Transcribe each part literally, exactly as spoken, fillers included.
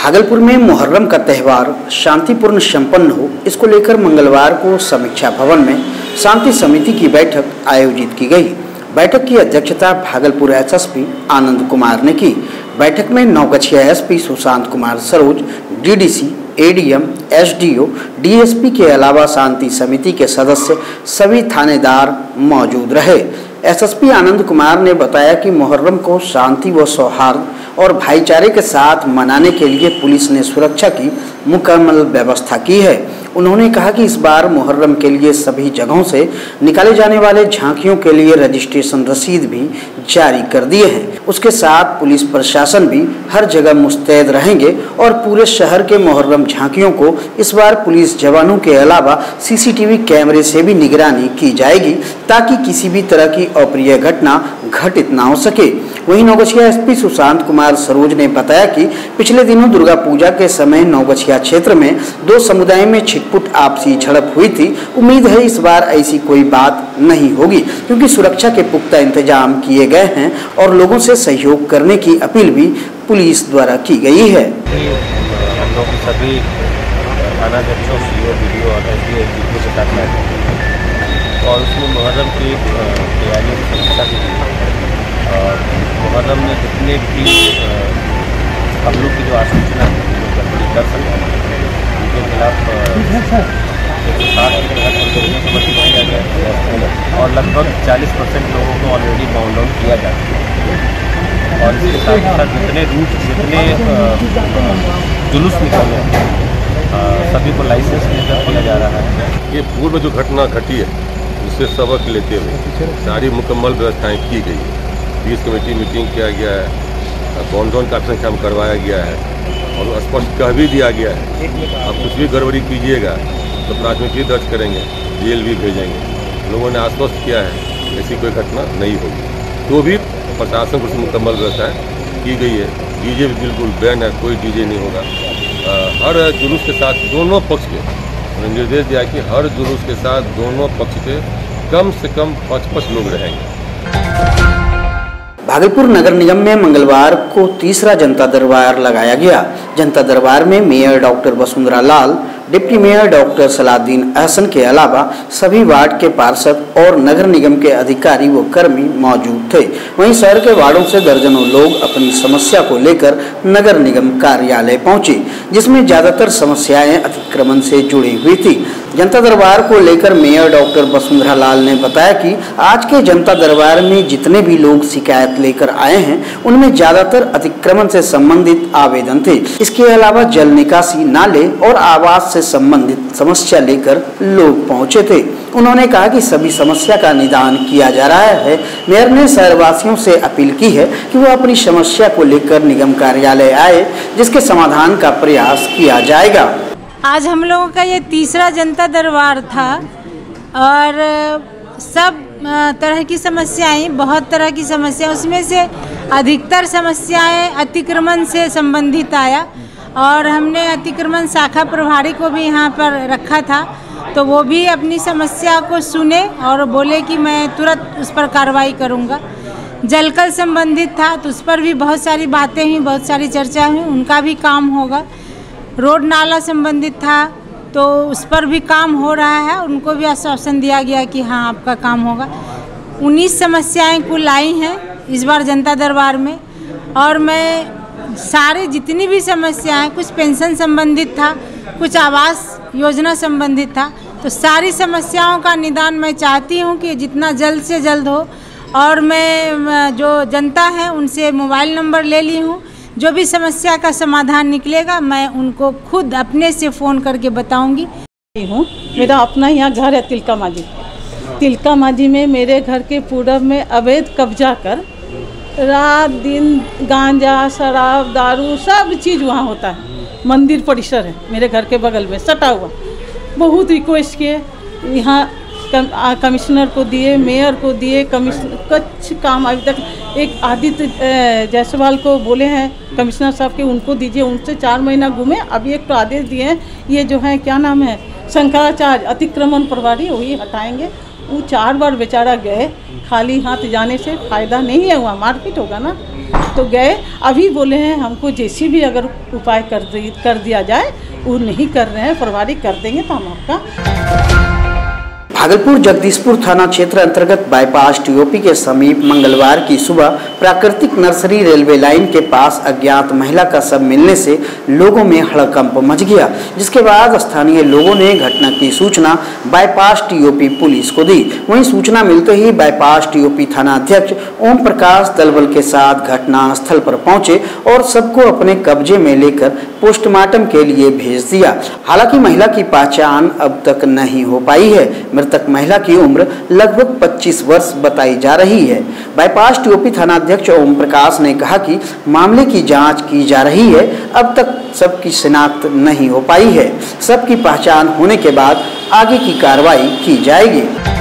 भागलपुर में मुहर्रम का त्यौहार शांतिपूर्ण संपन्न हो, इसको लेकर मंगलवार को समीक्षा भवन में शांति समिति की बैठक आयोजित की गई। बैठक की अध्यक्षता भागलपुर एसएसपी आनंद कुमार ने की। बैठक में Naugachhia SP Sushant Kumar Saroj, DDC, ADM, SDO, DSP के अलावा शांति समिति के सदस्य सभी थानेदार मौजूद रहे। एसएसपी आनंद कुमार ने बताया कि मुहर्रम को शांति व सौहार्द और भाईचारे के साथ मनाने के लिए पुलिस ने सुरक्षा की मुकम्मल व्यवस्था की है। उन्होंने कहा कि इस बार मुहर्रम के लिए सभी जगहों से निकाले जाने वाले झांकियों के लिए रजिस्ट्रेशन रसीद भी जारी कर दिए हैं। उसके साथ पुलिस प्रशासन भी हर जगह मुस्तैद रहेंगे और पूरे शहर के मुहर्रम झांकियों को इस बार पुलिस जवानों के अलावा सीसीटीवी कैमरे से भी निगरानी की जाएगी, ताकि किसी भी तरह की अप्रिय घटना घटित ना हो सके। वहीं नौगछिया एसपी सुशांत कुमार सरोज ने बताया कि पिछले दिनों दुर्गा पूजा के समय नौगछिया क्षेत्र में दो समुदाय में छिटपुट आपसी झड़प हुई थी। उम्मीद है इस बार ऐसी कोई बात नहीं होगी, क्योंकि सुरक्षा के पुख्ता इंतजाम किए गए हैं और लोगों से सहयोग करने की अपील भी पुलिस द्वारा की गई है। हम लोग सभी थानाध्यक्षों, सीओ, बीडीओ और एसडीओ एसडीओ के साथ में और उसमें मुहर्रम की तैयारियों की समीक्षा की गई और मुहर्रम में जितने भी हम लोग की जो आसूचना गड़बड़ी कर सकते हैं उनके खिलाफ एक सौ साठ के तहत मुकदमा समर्पित किया गया और लगभग चालीस परसेंट लोगों को ऑलरेडी बाउंड डाउन किया जा चुका है। और इसके साथ साथ जितने रूट जितने जुलूस निकल रहे हैं सभी को लाइसेंस लेकर किया जा रहा है। ये पूर्व जो घटना घटी है उससे सबक लेते हुए सारी मुकम्मल व्यवस्थाएं की गई है। पीस कमेटी मीटिंग किया गया है, कौन कौन का काम करवाया गया है और स्पष्ट कह भी दिया गया है अब कुछ भी गड़बड़ी कीजिएगा तो प्राथमिकी दर्ज करेंगे, जेल भी भेजेंगे। लोगों ने आश्वस्त किया है ऐसी कोई घटना नहीं होगी। तो भी प्रशासन को मुकम्मल व्यवस्था की गई है। डीजे भी बिल्कुल बैन है, कोई डीजे नहीं होगा। हर जुलूस के साथ दोनों पक्ष के उन्होंने निर्देश दिया कि हर जुलूस के साथ दोनों पक्ष के कम से कम पाँच पाँच लोग रहेंगे। भागलपुर नगर निगम में मंगलवार को तीसरा जनता दरबार लगाया गया। जनता दरबार में mayor doctor Vasundhara Lal, deputy mayor doctor Salauddin Ahsan के अलावा सभी वार्ड के पार्षद और नगर निगम के अधिकारी व कर्मी मौजूद थे। वहीं शहर के वार्डों से दर्जनों लोग अपनी समस्या को लेकर नगर निगम कार्यालय पहुंचे, जिसमें ज्यादातर समस्याएं अतिक्रमण से जुड़ी हुई थी। जनता दरबार को लेकर मेयर डॉक्टर वसुंधरा लाल ने बताया कि आज के जनता दरबार में जितने भी लोग शिकायत लेकर आए हैं उनमें ज्यादातर अतिक्रमण से संबंधित आवेदन थे। इसके अलावा जल निकासी, नाले और आवास से संबंधित समस्या लेकर लोग पहुंचे थे। उन्होंने कहा कि सभी समस्या का निदान किया जा रहा है। मेयर ने शहरवासियों से अपील की है कि वो अपनी समस्या को लेकर निगम कार्यालय आए, जिसके समाधान का प्रयास किया जाएगा। आज हम लोगों का ये तीसरा जनता दरबार था और सब तरह की समस्याएं, बहुत तरह की समस्या, उसमें से अधिकतर समस्याएं अतिक्रमण से संबंधित आया और हमने अतिक्रमण शाखा प्रभारी को भी यहाँ पर रखा था, तो वो भी अपनी समस्या को सुने और बोले कि मैं तुरंत उस पर कार्रवाई करूँगा। जलकल संबंधित था तो उस पर भी बहुत सारी बातें हुई, बहुत सारी चर्चा हुई, उनका भी काम होगा। रोड नाला संबंधित था तो उस पर भी काम हो रहा है, उनको भी आश्वासन दिया गया कि हाँ आपका काम होगा। उन्नीस समस्याएं कुल आई हैं इस बार जनता दरबार में और मैं सारे जितनी भी समस्याएं, कुछ पेंशन संबंधित था, कुछ आवास योजना संबंधित था, तो सारी समस्याओं का निदान मैं चाहती हूँ कि जितना जल्द से जल्द हो। और मैं जो जनता है उनसे मोबाइल नंबर ले ली हूँ, जो भी समस्या का समाधान निकलेगा मैं उनको खुद अपने से फ़ोन करके बताऊंगी। हूँ मेरा अपना यहाँ घर है तिलका मांझी। तिलका मांझी में मेरे घर के पूरब में अवैध कब्जा कर रात दिन गांजा, शराब, दारू सब चीज़ वहाँ होता है। मंदिर परिसर है मेरे घर के बगल में सटा हुआ। बहुत रिक्वेस्ट किए, यहाँ कम, कमिश्नर को दिए, मेयर को दिए, कमिश्नर कुछ काम अभी तक। एक आदित्य जायसवाल को बोले हैं कमिश्नर साहब के, उनको दीजिए, उनसे चार महीना घूमे। अभी एक तो आदेश दिए हैं, ये जो है क्या नाम है शंकराचार्य अतिक्रमण प्रभारी, वही हटाएंगे। वो चार बार बेचारा गए, खाली हाथ जाने से फ़ायदा नहीं है, वहाँ मारपीट होगा ना। तो गए, अभी बोले हैं हमको जेसीबी अगर उपाय कर दी कर दिया जाए। वो नहीं कर रहे हैं, प्रभारी कर देंगे तो हम आपका। भागलपुर जगदीशपुर थाना क्षेत्र अंतर्गत बाईपास टीओपी के समीप मंगलवार की सुबह प्राकृतिक नर्सरी रेलवे लाइन के पास अज्ञात महिला का शव मिलने से लोगों में हड़कंप मच गया, जिसके बाद स्थानीय लोगों ने घटना की सूचना बाईपास टीओपी पुलिस को दी। वहीं सूचना मिलते ही बाईपास टीओपी थाना अध्यक्ष ओम प्रकाश दलबल के साथ घटना स्थल पर पहुंचे और सबको अपने कब्जे में लेकर पोस्टमार्टम के लिए भेज दिया। हालांकि महिला की पहचान अब तक नहीं हो पाई है। मृतक महिला की उम्र लगभग पच्चीस वर्ष बताई जा रही है। बाईपास टीओपी थाना अध्यक्ष ओम प्रकाश ने कहा कि मामले की जांच की जा रही है। अब तक सबकी शिनाख्त नहीं हो पाई है। सबकी पहचान होने के बाद आगे की कार्रवाई की जाएगी।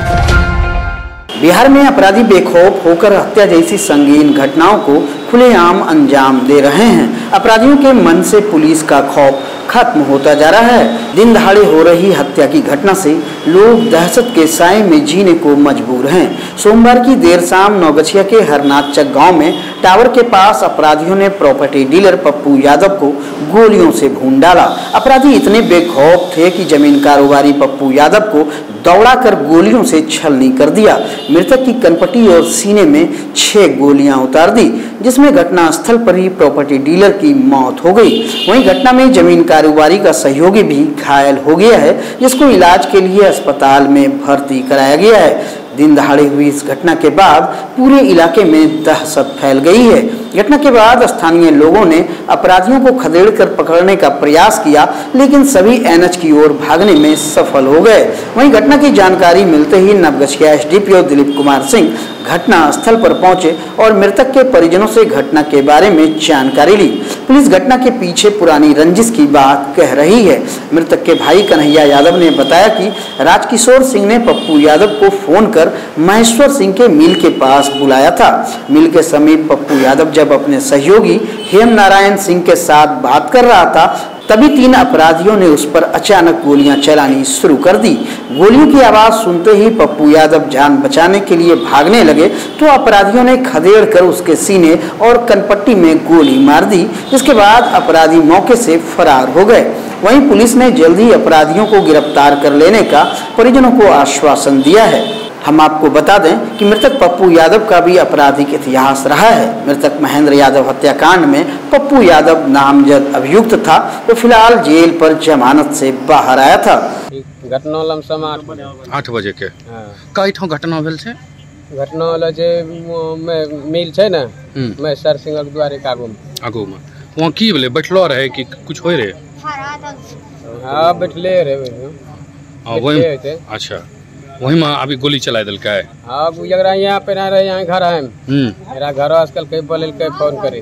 बिहार में अपराधी बेखौफ होकर हत्या जैसी संगीन घटनाओं को खुलेआम अंजाम दे रहे हैं। अपराधियों के मन से पुलिस का खौफ खत्म होता जा रहा है। दिन दहाड़े हो रही हत्या की घटना से लोग दहशत के साए में जीने को मजबूर हैं। सोमवार की देर शाम नौगछिया के हरनाथचक गांव में टावर के पास अपराधियों ने प्रॉपर्टी डीलर पप्पू यादव को गोलियों से भून डाला। अपराधी इतने बेखौफ थे कि जमीन कारोबारी पप्पू यादव को दौड़ाकर गोलियों से छलनी कर दिया। मृतक की कनपटी और सीने में छह गोलियां उतार दी, जिसमें घटनास्थल पर ही प्रॉपर्टी डीलर की मौत हो गई। वहीं घटना में जमीन कारोबारी का सहयोगी भी घायल हो गया है, जिसको इलाज के लिए अस्पताल में भर्ती कराया गया है। दिन दहाड़े हुई इस घटना के बाद पूरे इलाके में दहशत फैल गई है। घटना के बाद स्थानीय लोगों ने अपराधियों को खदेड़कर पकड़ने का प्रयास किया, लेकिन सभी एनएच की ओर भागने में सफल हो गए। वहीं घटना की जानकारी मिलते ही नवगछिया एसडीपीओ दिलीप कुमार सिंह घटना स्थल पर पहुंचे और मृतक के परिजनों से घटना के बारे में जानकारी ली। पुलिस घटना के पीछे पुरानी रंजिश की बात कह रही है। मृतक के भाई कन्हैया यादव ने बताया कि राजकिशोर सिंह ने पप्पू यादव को फोन कर महेश्वर सिंह के मिल के पास बुलाया था। मिल के समीप पप्पू यादव जब अपने सहयोगी हेम नारायण सिंह के साथ बात कर रहा था, तभी तीन अपराधियों ने उस पर अचानक गोलियां चलानी शुरू कर दी। गोलियों की आवाज सुनते ही पप्पू यादव जान बचाने के लिए भागने लगे तो अपराधियों ने खदेड़ कर उसके सीने और कनपट्टी में गोली मार दी, जिसके बाद अपराधी मौके से फरार हो गए। वहीं पुलिस ने जल्द ही अपराधियों को गिरफ्तार कर लेने का परिजनों को आश्वासन दिया है। हम आपको बता दें कि मृतक पप्पू यादव का भी आपराधिक इतिहास रहा है। मृतक महेंद्र यादव हत्याकांड में पप्पू यादव नामजद अभियुक्त था, वो फिलहाल जेल पर जमानत से बाहर आया था। घटना लमसम आठ बजे के कई ठो घटना भेल छे। घटना वाला जे मिल छे ना महेश्वर सिंह के द्वारे कागू में आगू में वहाँ की बोले बैठलो रहे कि कुछ होय रहे? हाँ बैठले रहे। हाँ वही। अच्छा वही में अभी गोली चला दिल का है। हाँ जरा यहाँ पे ना रहे, यहाँ घर है मेरा घर आजकल कई बोले कई फोन करे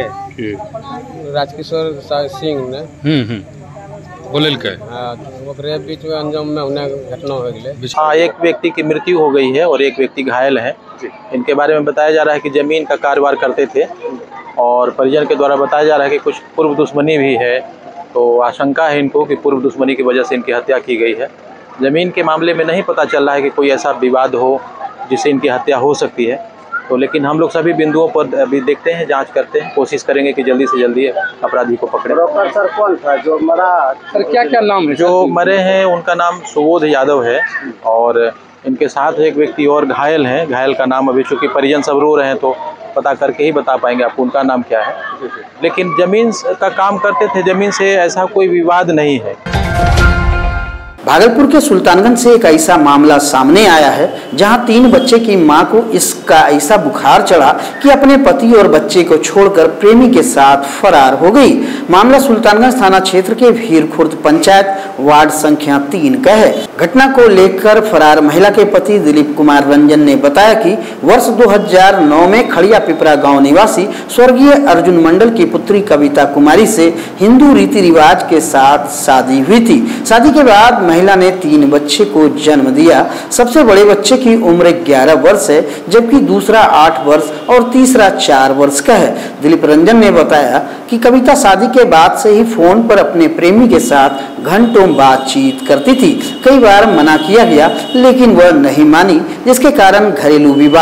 राजकिशोर सिंह ने बोले के हाँ ओकरे बीच में अंजाम में होने घटना हो गई। हाँ एक व्यक्ति की मृत्यु हो गई है और एक व्यक्ति घायल है। इनके बारे में बताया जा रहा है कि जमीन का कारोबार करते थे और परिजन के द्वारा बताया जा रहा है कि कुछ पूर्व दुश्मनी भी है, तो आशंका है इनको कि पूर्व दुश्मनी की वजह से इनकी हत्या की गई है। ज़मीन के मामले में नहीं पता चल रहा है कि कोई ऐसा विवाद हो जिससे इनकी हत्या हो सकती है, तो लेकिन हम लोग सभी बिंदुओं पर अभी देखते हैं, जांच करते हैं, कोशिश करेंगे कि जल्दी से जल्दी अपराधी को पकड़े। सर कौन था जो मरा? सर क्या क्या नाम है? जो मरे हैं उनका नाम सुबोध यादव है और इनके साथ एक व्यक्ति और घायल हैं। घायल का नाम अभी चूँकि परिजन सब रो रहे हैं तो पता करके ही बता पाएंगे आपको उनका नाम क्या है, लेकिन ज़मीन का काम करते थे, ज़मीन से ऐसा कोई विवाद नहीं है। भागलपुर के सुल्तानगंज से एक ऐसा मामला सामने आया है जहां तीन बच्चे की मां को इसका ऐसा बुखार चढ़ा कि अपने पति और बच्चे को छोड़कर प्रेमी के साथ फरार हो गई। मामला सुल्तानगंज थाना क्षेत्र के भीरखुर्द पंचायत वार्ड संख्या तीन का है। घटना को लेकर फरार महिला के पति दिलीप कुमार रंजन ने बताया कि वर्ष दो हज़ार नौ में खड़िया पिपरा गाँव निवासी स्वर्गीय अर्जुन मंडल की पुत्री कविता कुमारी से हिंदू रीति रिवाज के साथ शादी हुई थी। शादी के बाद महिला ने तीन बच्चे को जन्म दिया। सबसे बड़े बच्चे की उम्र ग्यारह वर्ष है, जबकि दूसरा आठ वर्ष और तीसरा चार वर्ष का है। दिलीप रंजन ने बताया कि कविता शादी के बाद से ही फोन पर अपने प्रेमी के साथ घंटों बातचीत करती थी। कई बार मना किया गया लेकिन वह नहीं मानी, जिसके कारण घरेलू विवाद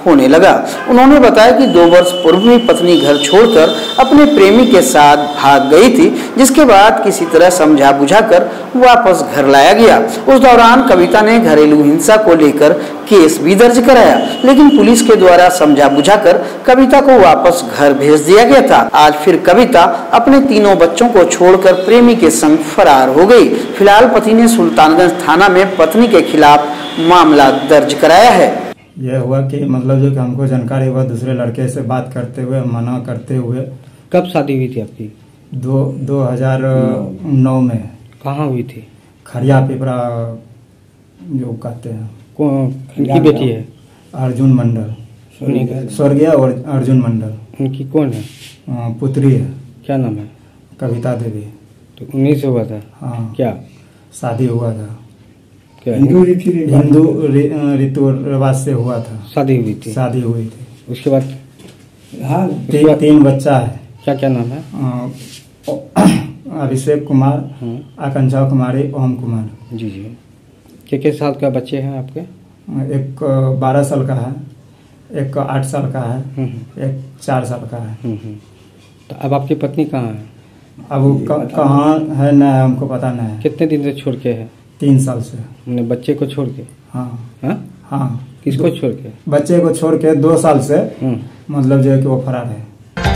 होने लगा। उन्होंने बताया कि दो वर्ष पूर्व में पत्नी घर छोड़कर अपने प्रेमी के साथ भाग गई थी, जिसके बाद किसी तरह समझा बुझाकर वापस घर लाया गया। उस दौरान कविता ने घरेलू हिंसा को लेकर केस भी दर्ज कराया, लेकिन पुलिस के द्वारा समझा बुझाकर कविता को वापस घर भेज दिया गया था। आज फिर कविता अपने तीनों बच्चों को छोड़कर प्रेमी के संग फरार हो गई। फिलहाल पति ने सुल्तानगंज थाना में पत्नी के खिलाफ मामला दर्ज कराया है। यह हुआ कि मतलब जो कि हमको जानकारी हुआ दूसरे लड़के से बात करते हुए, मना करते हुए। कब शादी हुई थी आपकी? दो दो हजार नौ में। कहाँ हुई थी? खरिया पिपरा जो कहते हैं। कौन की बेटी है? अर्जुन मंडल, स्वर्गीय और अर्जुन मंडल। उनकी कौन है? पुत्री है। क्या नाम है? कविता देवी। तो उन्हीं से हुआ था? हाँ। क्या शादी हुआ था? क्या हिंदू हिंदू रीति रिवाज से हुआ था। शादी हुई थी? शादी हुई थी। उसके बाद? हाँ, ती, तीन बच्चा है। क्या क्या नाम है? अभिषेक कुमार, आकांक्षा कुमारी, ओम कुमार। जी जी। कितने के साल का बच्चे हैं आपके? एक बारह साल का है, एक आठ साल का है, एक चार साल का है। तो अब आपकी पत्नी कहाँ है? अब वो कहाँ है न हमको पता नहीं है। कितने दिन से छोड़ के है? तीन साल से। मैंने बच्चे को छोड़ के? हाँ हाँ हाँ। किसको छोड़ के? बच्चे को छोड़ के दो साल से मतलब जो है कि वो फरार है।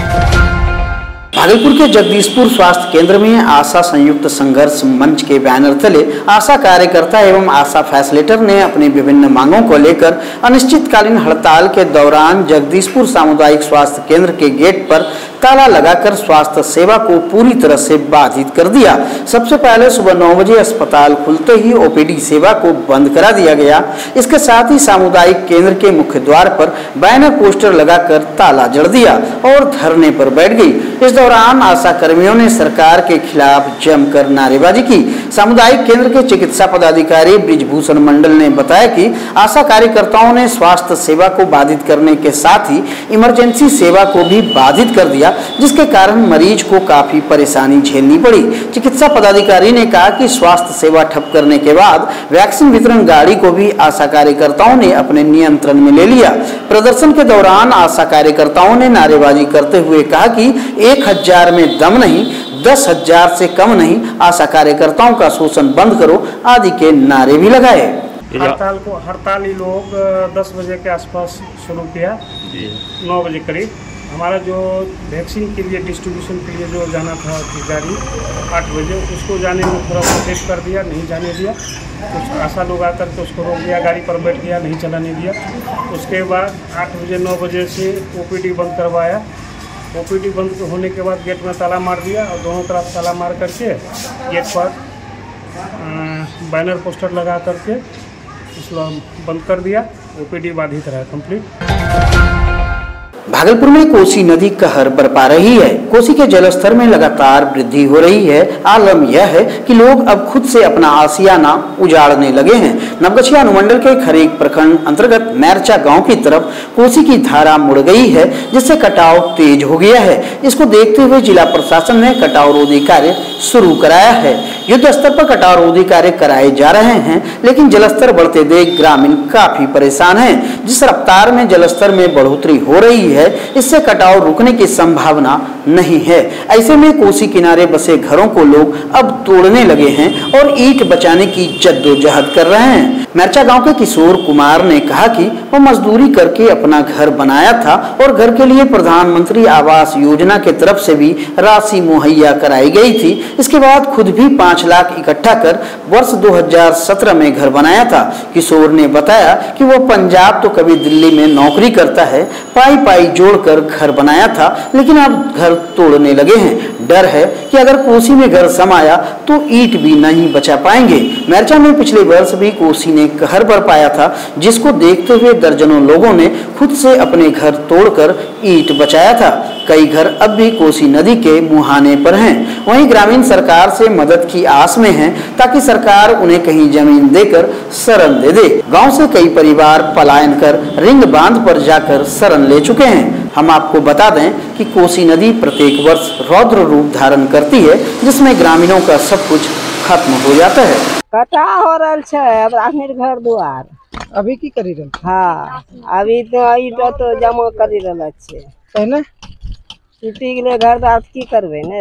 भागलपुर के जगदीशपुर स्वास्थ्य केंद्र में आशा संयुक्त संघर्ष मंच के बैनर तले आशा कार्यकर्ता एवं आशा फैसिलिटेटर ने अपनी विभिन्न मांगों को लेकर अनिश्चितकालीन हड़ताल के दौरान जगदीशपुर सामुदायिक स्वास्थ्य केंद्र के गेट पर ताला लगाकर स्वास्थ्य सेवा को पूरी तरह से बाधित कर दिया। सबसे पहले सुबह नौ बजे अस्पताल खुलते ही ओपीडी सेवा को बंद करा दिया गया। इसके साथ ही सामुदायिक केंद्र के मुख्य द्वार पर बैनर पोस्टर लगाकर ताला जड़ दिया और धरने पर बैठ गई। इस दौरान आशा कर्मियों ने सरकार के खिलाफ जमकर नारेबाजी की। सामुदायिक केंद्र के चिकित्सा पदाधिकारी ब्रिजभूषण मंडल ने बताया कि आशा कार्यकर्ताओं ने स्वास्थ्य सेवा को बाधित करने के साथ ही इमरजेंसी सेवा को भी बाधित कर दिया, जिसके कारण मरीज को काफी परेशानी झेलनी पड़ी। चिकित्सा पदाधिकारी ने कहा कि स्वास्थ्य सेवा ठप करने के बाद वैक्सीन वितरण गाड़ी को भी आशा कार्यकर्ताओं ने अपने नियंत्रण में ले लिया। प्रदर्शन के दौरान आशा कार्यकर्ताओं ने नारेबाजी करते हुए कहा कि एक हजार में दम नहीं, दस हजार से कम नहीं, आशा कार्यकर्ताओं का शोषण बंद करो आदि के नारे भी लगाए। हड़ताल को हड़ताल ही लोग दस बजे के आसपास शुरू किया, नौ बजे करीब। हमारा जो वैक्सीन के लिए डिस्ट्रीब्यूशन के लिए जो जाना था गाड़ी आठ बजे, उसको जाने में थोड़ा प्रोटेस्ट कर दिया, नहीं जाने दिया। कुछ आशा लोग आकर के उसको रोक दिया, गाड़ी पर बैठ गया, नहीं चलाने दिया। उसके बाद आठ बजे नौ बजे से ओपीडी बंद करवाया। ओपीडी बंद होने के बाद गेट में ताला मार दिया और दोनों तरफ ताला मार करके गेट पर बैनर पोस्टर लगा करके उसको बंद कर दिया। ओपीडी बाधित रहा कंप्लीट। भागलपुर में कोसी नदी कहर बरपा रही है। कोसी के जलस्तर में लगातार वृद्धि हो रही है। आलम यह है कि लोग अब खुद से अपना आसियाना उजाड़ने लगे हैं। नवगछिया अनुमंडल के खरीक प्रखंड अंतर्गत मैरचा गांव की तरफ कोसी की धारा मुड़ गई है, जिससे कटाव तेज हो गया है। इसको देखते हुए जिला प्रशासन ने कटाव रोधी कार्य शुरू कराया है। युद्ध स्तर पर कटाव रोधी कार्य कराए जा रहे हैं, लेकिन जलस्तर बढ़ते देख ग्रामीण काफी परेशान हैं। जिस रफ्तार में जलस्तर में बढ़ोतरी हो रही है, इससे कटाव रुकने की संभावना नहीं है। ऐसे में कोसी किनारे बसे घरों को लोग अब तोड़ने लगे हैं और ईंट बचाने की जद्दोजहद कर रहे हैं। मैरचा गांव के किशोर कुमार ने कहा कि वो मजदूरी करके अपना घर बनाया था और घर के लिए प्रधानमंत्री आवास योजना के तरफ से भी राशि मुहैया कराई गई थी। इसके बाद खुद भी पाँच लाख इकट्ठा कर वर्ष दो हजार सत्रह में घर बनाया था। किशोर ने बताया कि वो पंजाब तो कभी दिल्ली में नौकरी करता है, पाई पाई जोड़कर घर बनाया था, लेकिन अब घर तोड़ने लगे हैं। डर है कि अगर कोसी में घर समाया तो ईंट भी नहीं बचा पाएंगे। मैरचा में पिछले वर्ष भी कोसी ने कहर बरपाया था, जिसको देखते हुए दर्जनों लोगों ने खुद से अपने घर तोड़कर ईंट बचाया था। कई घर अब भी कोसी नदी के मुहाने पर हैं। वहीं ग्रामीण सरकार से मदद की आस में हैं, ताकि सरकार उन्हें कहीं जमीन देकर शरण दे दे। गांव से कई परिवार पलायन कर रिंग बांध पर जाकर शरण ले चुके हैं। हम आपको बता दें कि कोसी नदी प्रत्येक वर्ष रौद्र रूप धारण करती है, जिसमें ग्रामीणों का सब कुछ खत्म हो जाता है। कटा हो रहा है घर दुआर अभी की करी रहे? हाँ अभी तो ईटा तो जमा करी रहे छे। पहले टूटी गेले घर दात की करबे नहीं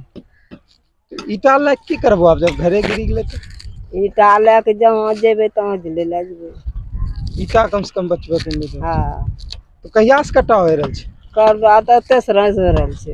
रहे। ईटा ले की करबो आप जब घरे गिरी गेले तो? ईटा ले के जहाँ जेबे तहाँ ले ले जेबे। ईटा कम से कम बचबे तुम तो। हाँ तो कहिया से कटा हो रहल छे? करवा तो तेसरा से रहल छे।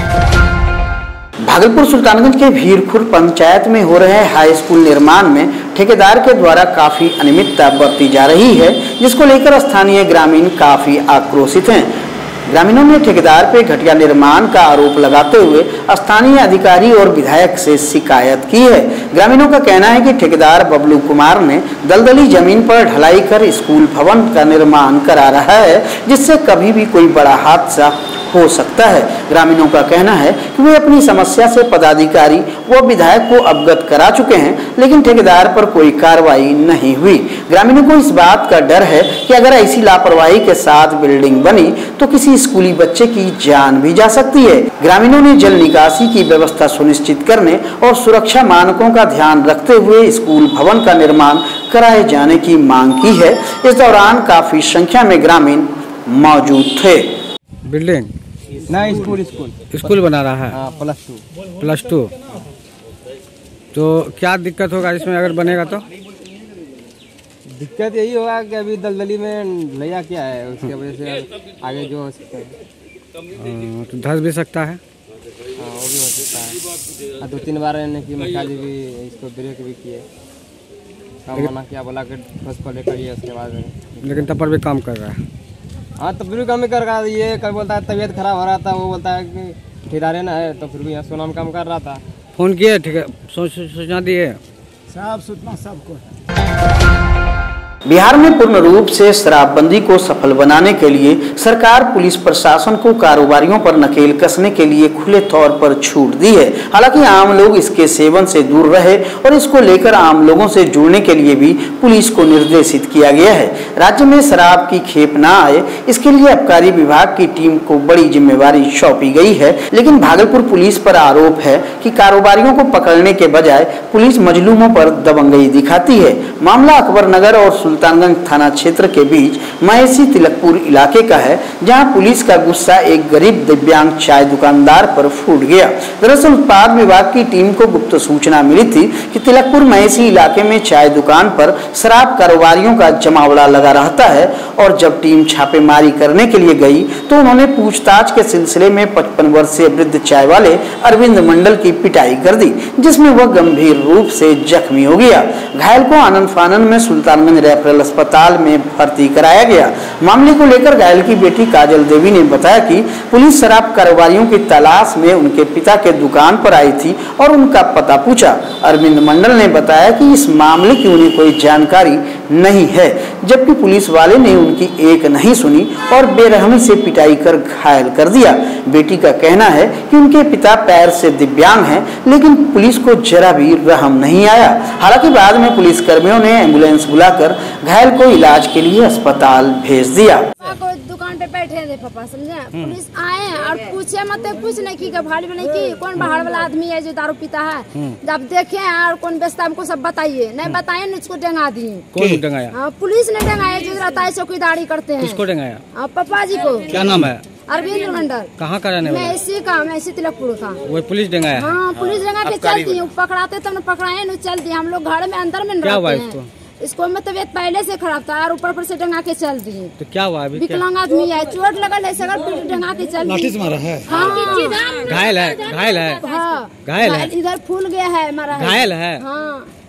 भागलपुर सुल्तानगंज के भीरखुर पंचायत में हो रहे हाई स्कूल निर्माण में ठेकेदार के द्वारा काफी अनियमितता बरती जा रही है, जिसको लेकर स्थानीय ग्रामीण काफी आक्रोशित हैं। ग्रामीणों ने ठेकेदार पे घटिया निर्माण का आरोप लगाते हुए स्थानीय अधिकारी और विधायक से शिकायत की है। ग्रामीणों का कहना है कि ठेकेदार बबलू कुमार ने दलदली जमीन पर ढलाई कर स्कूल भवन का निर्माण करा रहा है, जिससे कभी भी कोई बड़ा हादसा हो सकता है। ग्रामीणों का कहना है कि वे अपनी समस्या से पदाधिकारी व विधायक को अवगत करा चुके हैं, लेकिन ठेकेदार पर कोई कार्रवाई नहीं हुई। ग्रामीणों को इस बात का डर है कि अगर ऐसी लापरवाही के साथ बिल्डिंग बनी तो किसी स्कूली बच्चे की जान भी जा सकती है। ग्रामीणों ने जल निकासी की व्यवस्था सुनिश्चित करने और सुरक्षा मानकों का ध्यान रखते हुए स्कूल भवन का निर्माण कराए जाने की मांग की है। इस दौरान काफी संख्या में ग्रामीण मौजूद थे। बिल्डिंग नहीं, स्कूल स्कूल स्कूल बना रहा है। हाँ, प्लस टू प्लस टू तो क्या दिक्कत होगा इसमें अगर बनेगा तो? दिक्कत यही होगा कि अभी दलदली में लैया क्या है, उसकी वजह से आगे जो हो सकता है तो धस भी सकता है। हाँ वो भी हो सकता है। दो तीन बार की मुखिया जी भी इसको ब्रेक भी किए, काम मना किया, बोला कि ठोस को लेकर ये उसके बाद, लेकिन तब पर भी काम कर रहा है। हाँ तब भी काम कर रहा है। ये कल बोलता है तबीयत खराब हो रहा था, वो बोलता है कि ठेकेदारे ना है, तो फिर भी यहाँ सोना में काम कर रहा था। फोन किए ठीक है, सूचना दिए सब सूचना सबको। बिहार में पूर्ण रूप से शराबबंदी को सफल बनाने के लिए सरकार पुलिस प्रशासन को कारोबारियों पर नकेल कसने के लिए खुले तौर पर छूट दी है। हालांकि आम लोग इसके सेवन से दूर रहे और इसको लेकर आम लोगों से जुड़ने के लिए भी पुलिस को निर्देशित किया गया है। राज्य में शराब की खेप न आए, इसके लिए आबकारी विभाग की टीम को बड़ी जिम्मेवारी सौंपी गई है। लेकिन भागलपुर पुलिस पर आरोप है कि कारोबारियों को पकड़ने के बजाय पुलिस मजलूमों पर दबंगई दिखाती है। मामला अकबर नगर और सुल्तानगंज थाना क्षेत्र के बीच महेशी तिलकपुर इलाके का है, जहां पुलिस का गुस्सा एक गरीब दिव्यांग चाय दुकानदार पर फूट गया। दरअसल उत्पाद विभाग की टीम को गुप्त सूचना मिली थी कि तिलकपुर महेशी इलाके में चाय दुकान पर शराब कारोबारियों का जमावड़ा लगा रहता है, और जब टीम छापेमारी करने के लिए गई तो उन्होंने पूछताछ के सिलसिले में पचपन वर्षीय वृद्ध चाय वाले अरविंद मंडल की पिटाई कर दी, जिसमें वह गंभीर रूप से जख्मी हो गया। घायल को आनंद फानन में सुल्तानगंज रेफरल अस्पताल में भर्ती कराया गया। मामले को लेकर घायल की बेटी काजल देवी ने बताया कि पुलिस शराब कारोबारियों की तलाश में उनके पिता के दुकान पर आई थी और उनका पता पूछा। अरविंद मंडल ने बताया कि इस मामले की उन्हें कोई जानकारी नहीं है, जबकि पुलिस वाले ने उनकी एक नहीं सुनी और बेरहमी से पिटाई कर घायल कर दिया। बेटी का कहना है कि उनके पिता पैर से दिव्यांग हैं, लेकिन पुलिस को जरा भी रहम नहीं आया। हालांकि बाद में पुलिस कर्मियों ने एम्बुलेंस बुलाकर घायल को इलाज के लिए अस्पताल भेज दिया। दुकान पे बैठे थे पापा, समझे, पुलिस आए और पूछे मत कुछ नहीं की, भाड़ी में नहीं की, कौन बाहर वाला आदमी है जो दारू पीता है, जब देखे और कौन बेचता हमको सब बताइए। नहीं बताए न उसको डंगा दिए। कौन डंगाया? पुलिस ने डंगाया, जो रहता है चौकीदारी करते हैं। किसको डंगाया? पापा जी को। क्या नाम है? अरविंद मंडल। कहाँ का रहने वाला? मैं इसी का, मैं इसी तिलकपुर का। वो पुलिस डंगाया? हाँ पुलिस डंगा के चलती है, पकड़ाते तब न पकड़ाए न चलती। हम लोग घर में अंदर में क्या हुआ इसको? इसको में तबियत पहले से खराब था और ऊपर पर से डंगा के चल दिए। तो क्या हुआ अभी? विकलांग आदमी है, चोट लगल है, सगर पीट डंगा के चल लाठी से मारा है। हाँ। घायल है, घायल है, हाँ घायल है, इधर फूल गया है, मरा है। घायल है। हाँ